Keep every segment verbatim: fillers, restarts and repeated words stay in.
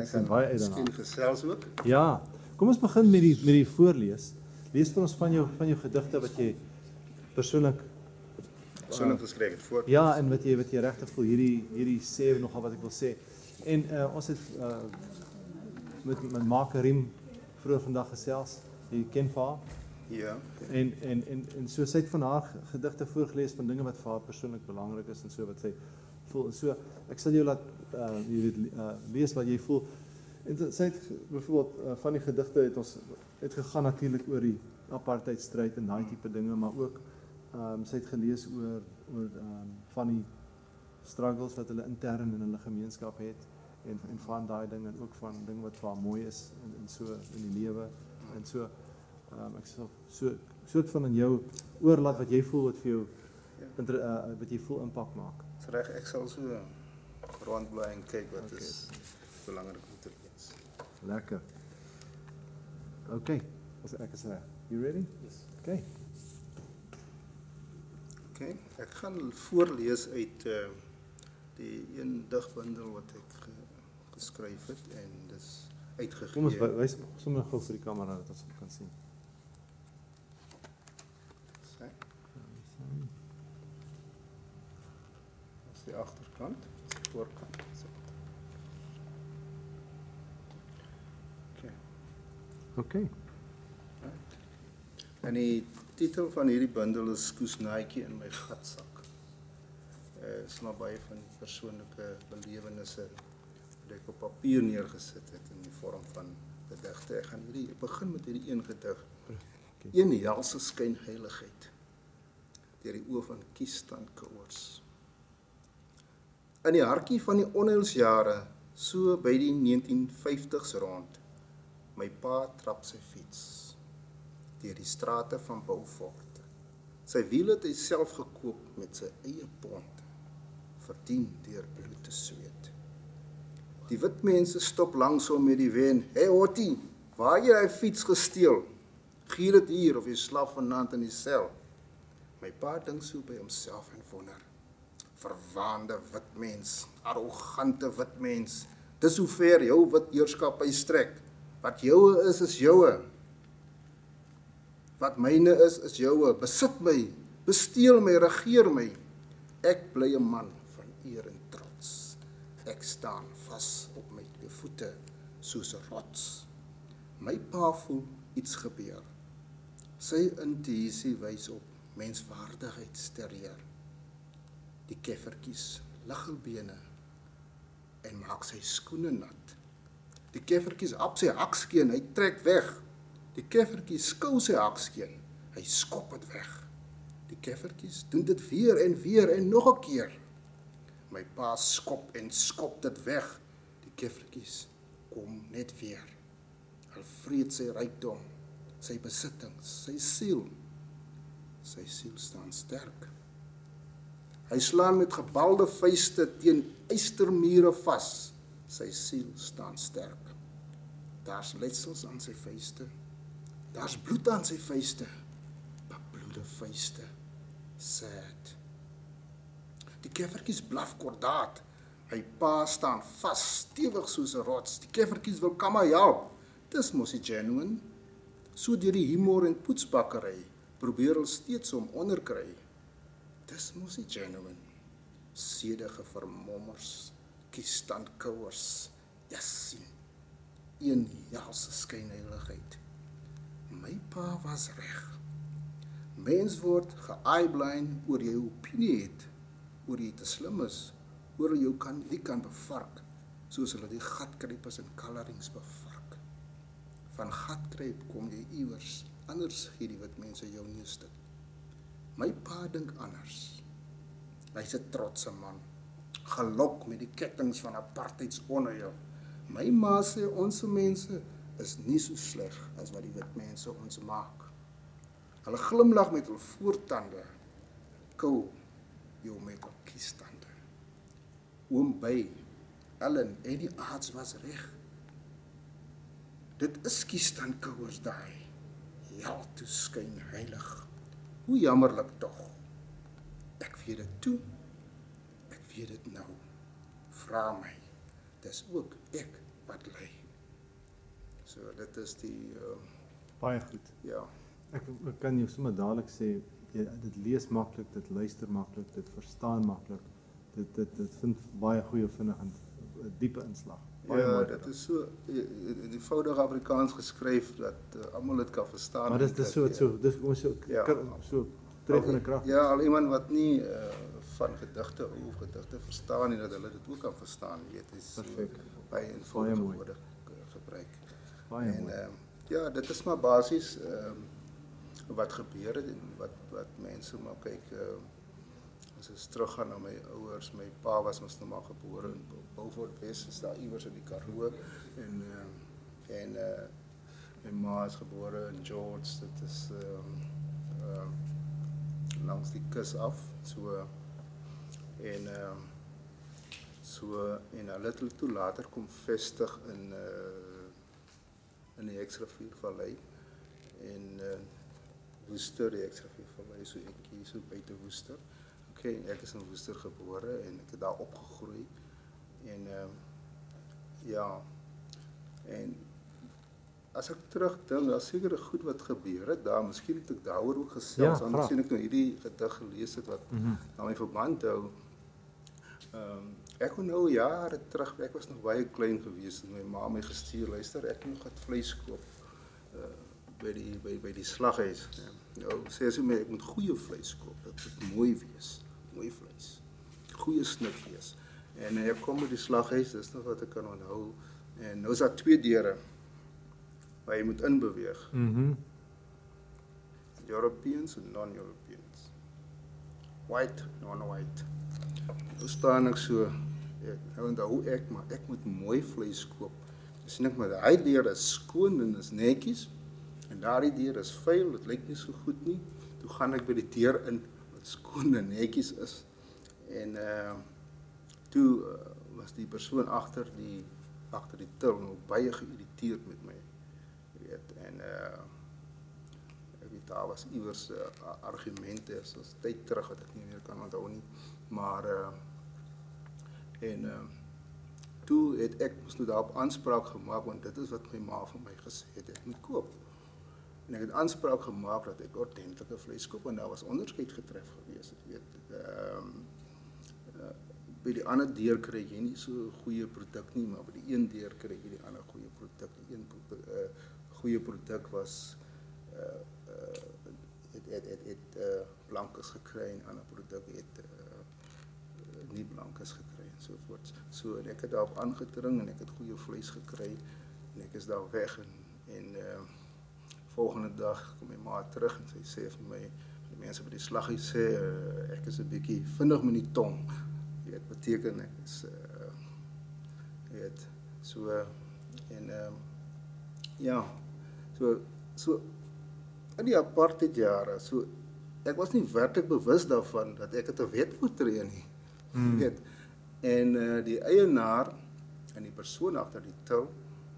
Ek kan baie uit miskien daarna. gesels ook. Ja, kom ons begin met die met die voorlees. Lees vir ons van jou van jou gedigte wat jy persoonlik Persoonlik geskryf het voor. ja, en wat jy wat jy regtig voel hierdie hierdie sê nogal wat ek wil sê. En uh, ons het uh, met met Mark Riem vroeër vandag gesels. Jy ken vir haar. Ja. En en en en so sy het van haar gedigte voorgeles van dinge wat vir haar persoonlik belangrik is en so wat sy voel en so. Ek sal jou laat uh, jy weet uh, lees wat jy voel. En sy het byvoorbeeld uh, van die gedigte het ons het gegaan natuurlik oor die apartheidstryd en daai tipe dinge, maar ook ehm um, sy het gelees oor oor ehm um, van die struggles wat hulle intern in hulle gemeenskap het en en van daai dinge en ook van dinge wat vir haar mooi is en, en so in die lewe en so ehm um, ek sal so soort van in jou oorlaat wat jy voel wat vir jou ja. uh, wat jy voel impak maak. Dis reg, ek sal so rondbly en kyk wat okay. is belangrik om te lees. Lekker. Okay, as ek is reg. You ready? Yes. Okay. Okay, ek gaan voorlees uit uh, die een digbundel wat ek ge geskryf het en dis uitgegee. Kom ons wys sommer gou vir die kamera dat ons kan sien. Sy. Dis die agterkant, die voorkant. So. Okay. Okay. Right. En die titel van hierdie bundel is Koesnaatjie in my gatsak. Uh, is maar baie van persoonlike belewennisse wat ek op papier neergesit het in die vorm van gedigte. Ek gaan hierdie ek begin met hierdie een gedig. Okay. Een helse skynheiligheid deur die oë van Kiestan Kouers. In die hartjie van die onheilsjare, so by die negentien vyftigs rond, my pa trap sy fiets deur die strate van Beaufort. Sy wiel het hy self gekoop met sy eie pond, verdien deur bloed te sweet. Die wit mense stop langsom met die wen. Hey Ottie, waar jy hy fiets gesteel? Gier dit hier of jy slap vanaand in die sel. My pa dink so by homself en wonder. Verwaande wit mens, arrogante wit mens. Dis hoe ver jou wit heerskappy strek. Wat joue is, is joue. Wat myne is, is joue. Besit my, besteel my, regeer my. Ek bly 'n man van eer en trots. Ek staan vas op my twee voete, soos 'n rots. My pa voel iets gebeur. Sy intuïsie wys op menswaardigheidsterreur. Die keffertjies lig hul bene en maak sy skoene nat. Die keffertjies op sy hakskeen, hy trek weg. Die keffertjies skou sy hakskeen, hy skop dit weg. Die keffertjies doen dit weer en weer en nog 'n keer. My pa skop en skop dit weg. Die keffertjies kom net weer. Hulle vreet sy rykdom, sy besittings, sy siel. Sy siel staan sterk. Hy slaan met gebalde vuiste teen ystermure vas. Sy siel staan sterk. Daar's letsels aan sy vuiste. Daar's bloed aan sy vuiste. Bebloede vuiste. Sad. Die keffertjies blaf kordaat. My pa staan vas, stewig soos 'n rots. Die keffertjies wil kom my help. Dis mos nie genuine. So deur die humor en poetsbakkery probeer hulle steeds om onderkry. Dis mos nie genuine. Sedige vermommers, Kiestan Kouers, Jassin, een helse skynheiligheid. My pa was reg. Mens word ge-eyeblind oor jy opinie het, oor jy te slim is, oor jy kan nie kan bevark, soos hulle die gatkrypers en colorings bevark. Van gatkryp kom jy iewers, anders gee die wit mense jou nie 'n stuk. My pa dink anders. Hy's 'n trotse man, gelok met die kettings van apartheidsonheil. My ma sê ons mense is nie so sleg as wat die wit mense ons maak. Hulle glimlag met hul voortande, kou jou met hul kiestande. Oom by, Ellen en die arts was reg. Dit is Kiestan Kouers daai. Ja, toe skyn heilig. Hoe jammerlik tog. Ek weet dit toe. Ek weet dit nou. Vra my. Dis ook ek wat lei. So dit is die uh, Baie goed. ja. Ek, ek kan jou sommer dadelik sê, jy, dit lees maklik, dit luister maklik, dit verstaan maklik. Dit dit dit vind baie goeie vinnig en diepe inslag. Baie Ja, mooi dit gedaan. is so in eenvoudige Afrikaans geskryf dat uh, almal dit kan verstaan. Maar dit is so dat, so, dis ons so Ja. so treffende krag. Ja, al iemand wat nie uh, van gedigte hou of gedigte verstaan nie, dat hulle dit ook kan verstaan, jy weet, is Perfek. baie Baie eenvoudige mooi. woorde gebruik. Baie En mooi. uh, ja, dit is maar basies um, wat gebeur het en wat wat mense maar kyk uh, as ons teruggaan na my ouers, my pa was mos nou maar gebore in Beaufort Wes, is daar iewers in die Karoo en uh, en uh, my ma is gebore in George, dit is um, um, langs die kus af, so en um, so en hulle het toe later kom vestig in uh, in die Heksriviervallei en uh, Woester, die Heksriviervallei, so ek hier so buite Woester. Okay, ek is in Woester gebore en ek het daar opgegroei en uh, ja en as ek terugdink, daar is sekere goed wat gebeur het daar, miskien het ek daaroor ook gesels, Ja, anders graag. sien ek nou hierdie gedig gelees het wat Mm -hmm. na my verband hou. Um, ek onthou jare terug, ek was nog baie klein geweest en my ma my gestuur, luister, ek moet nog wat vleis koop uh, by die by by die slaghuis. Ja. Nou sê sy my ek moet goeie vleis koop, dit moet mooi wees, mooi vleis. Goeie snit wees. En ek kom by die slaghuis, dis nog wat ek kan onthou. En nou is daar twee deure waar jy moet inbeweeg. Mhm. Europeans en non-Europeans. White, non-white. Nou staan ek so, ek, nou onthou ek, maar ek moet mooi vlees koop. Dan sien ek maar, die deur is skoon en is netjies, en daardie deur is vuil, dit lyk nie so goed nie. Toe gaan ek by die deur in, wat skoon en netjies is, en uh, toe uh, was die persoon agter die, agter die til nou baie geïrriteerd met my, jy weet, en uh, ek weet, daar was iewers uh, argumente, soos tyd terug wat ek nie meer kan onthou nie, maar uh, en uh, toe het ek moes nou daarop aanspraak gemaak, want dit is wat my ma vir my gesê het, ek moet koop. En ek het aanspraak gemaak dat ek ordentlike vleis koop, en daar was onderskeid getref gewees, ek weet, um, uh, by die ander deur kry jy nie so goeie produk nie, maar by die een deur kry jy die ander goeie produk. Die een uh, goeie produk was uh, uh, het, het, het, het uh, blankes gekry, en ander produk het uh, nie blankes gekry, en sovoorts. So, en ek het daarop aangedring, en ek het goeie vleis gekry, en ek is daar weg, en, en uh, volgende dag kom my ma terug, en sy sê vir my, die mense by die slaghuis sê, uh, ek is 'n bietjie vinnig met die tong. Jy weet, beteken ek is, uh, jy weet, so, en, um, ja, so, so, in die apartheid jare, so, ek was nie werklik bewus daarvan, dat ek het 'n wet oortree nie, mm. jy weet, en uh, die eienaar, en die persoon agter die til,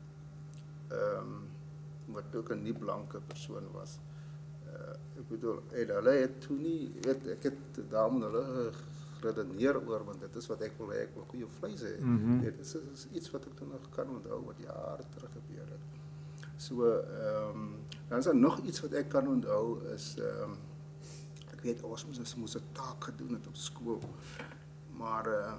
um, wat ook 'n nie blanke persoon was, uh, ek bedoel, en hulle het toe nie, weet, ek het daarom hulle redeneer oor, want dit is wat ek wil hê, ek wil goeie vleis hê. Mm -hmm. Dit is, is iets wat ek toen nog kan onthou, wat jare terug gebeur het. So, um, dan is daar nog iets wat ek kan onthou, is, um, ek weet, ons moes, moes 'n taak gedoen het op skool, maar uh,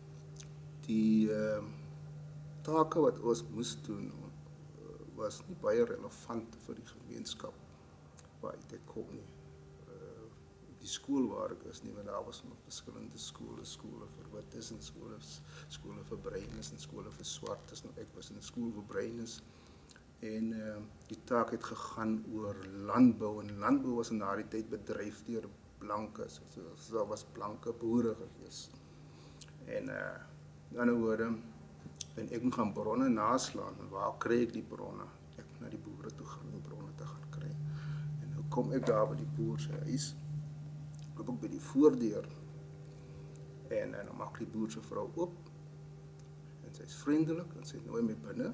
die uh, take wat ons moes doen, was nie baie relevant vir die gemeenskap waaruit ek kom nie. Uh, die skool waar ek is nie, want daar was nog verskillende skole, skole vir wites en skole, skole vir bruines en skole vir swartes. Nou, ek was in 'n skool vir bruines en uh, die taak het gegaan oor landbou, en landbou was in daardie tyd bedryf deur blankes, so, so daar was blanke boere gewees. En uh, in ander woorde, en ek moet gaan bronne naslaan, en waar kry ek die bronne? Ek moet na die boere toe gaan, die bronne te gaan kry. En nou kom ek daar by die boer se huis, loop ek by die voordeur, en, en dan maak die boer se vrou oop, en sy is vriendelik, en sy nooi my binne,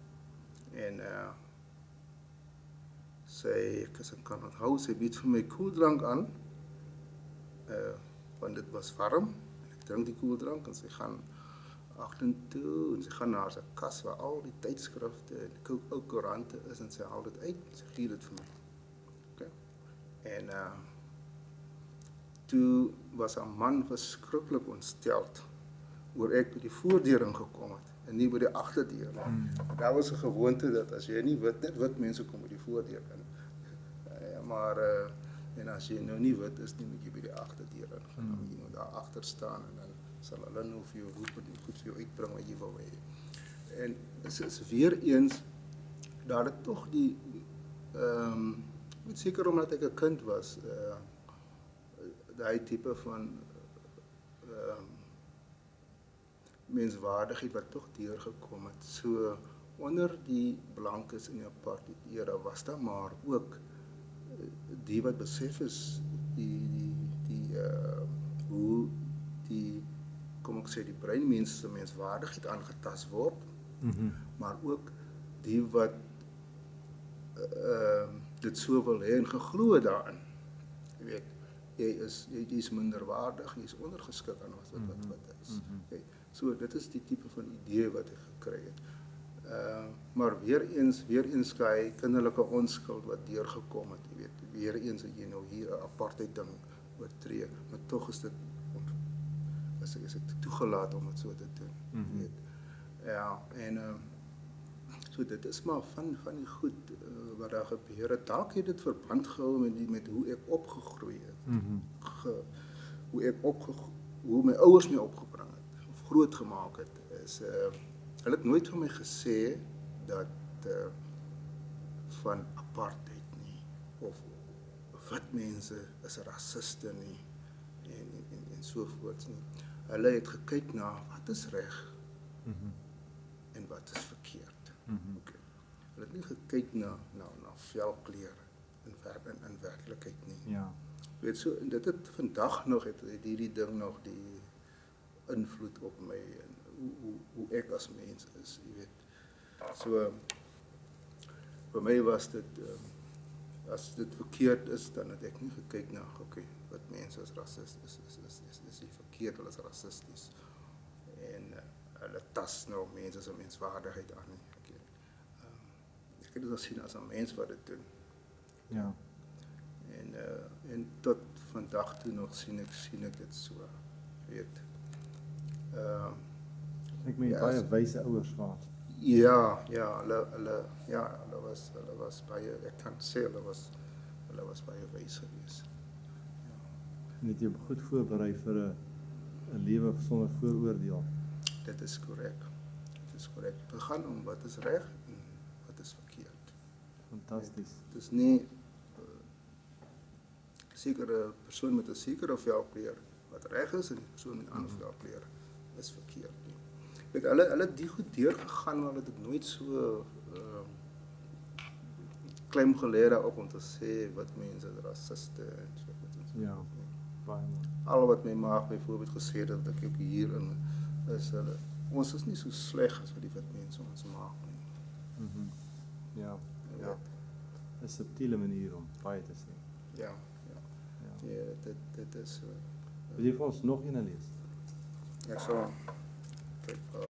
en uh, sy, ek as ek kan onthou, sy bied vir my koeldrank aan, uh, want dit was warm, en ek drink die koeldrank, en sy gaan agtertoe en sy gaan na sy kas waar al die tydskrifte en die ou koerante is en sy haal dit uit en sy gee dit vir my. Okay. En uh, toe was 'n man verskriklik ontsteld oor ek by die voordeur ingekom het en nie by die agterdeur nie. Hmm. Daar was 'n gewoonte dat as jy nie wit, net wit mense kom by die voordeur in. Uh, maar uh, en as jy nou nie wit is nie, moet jy by die agterdeur in gaan. Hmm. Jy moet daar agter staan en dan sal hulle nou vir jou roep en goed vir jou uitbring wat jy wil hê. En dit is weer eens dat dit tog die ehm um, weet seker omdat ek 'n kind was, uh, daai tipe van ehm um, menswaardigheid wat tog deurgekom het. So onder die blankes in die apartheid era was daar maar ook die wat besef is die die die uh, hoe die kom ek sê die breinmense se menswaardigheid aangetast word, mm-hmm. maar ook die wat uh, dit so wil hê en geglo daarin. Jy weet, jy is jy, jy is minderwaardig, jy is ondergeskik aan wat wat wat is. Mm-hmm. Okay. So dit is die tipe van idee wat ek gekry het. Uh, maar weer eens, weer eens kry kinderlike onskuld wat deurgekom het, jy weet, weer eens het jy nou hier 'n apartheid ding oortree, maar tog is dit is is dit toegelaat om dit so te doen, mm-hmm. jy weet. Ja, en uh, so dit is maar van van die goed uh, wat daar gebeur het. Dalk het dit verband gehou met die, met hoe ek opgegroei het. Mm-hmm. Ge, hoe ek opgegroei, hoe my ouers my opgebring het of groot gemaak het is uh, hulle het nooit vir my gesê dat uh, van apartheid nie of wit mense is rasiste nie en en en, en so voort nie. Hulle het gekyk na wat is reg mm-hmm. en wat is verkeerd. Mm-hmm. Okay. Hulle het nie gekyk na na na velkleur in in, in werklikheid nie. Ja. Weet so en dit het vandag nog het hierdie ding nog die invloed op my en hoe hoe hoe ek as mens is, jy weet. So vir my was dit um, as dit verkeerd is, dan het ek nie gekyk na okay, wat mense as rasist is is is is is nie verkeerd, hulle is rassisties. En uh, hulle tas nou mense se menswaardigheid aan nie. Ek weet. Um, ek het dit gesien as 'n mens wat dit doen. Ja. En uh, en tot vandag toe nog sien ek sien ek dit so, weet. Ehm uh, ek meen ja, baie wyse ouers gehad. Ja, ja, hulle hulle ja, hulle was hulle was baie ek kan sê hulle was hulle was baie wys geweest. Ja. En het jy goed voorberei vir 'n 'n lewe sonder vooroordeel? Dit is korrek. Dit is korrek. Dit gaan om wat is reg en wat is verkeerd. Fantasties. Dit is nie uh, sekere persoon met 'n sekere velkleur wat reg is en 'n persoon met 'n ander mm-hmm. velkleur is verkeerd nie. Weet hulle hulle het die goed deurgegaan, maar hulle het dit nooit so uh, klem gelê daarop om te sê wat mense rassiste en so wat. Ja. Baie mooi. Al wat my ma byvoorbeeld gesê het dat ek ook hier in is hulle ons is nie so sleg as wat die wit mense ons maak nie. Mhm. Ja. Ja. 'n subtiele manier om baie te sê. Ja, ja. Ja, ja dit dit is so. Wil jy vir ons nog een lees? Ja, so. Kyk.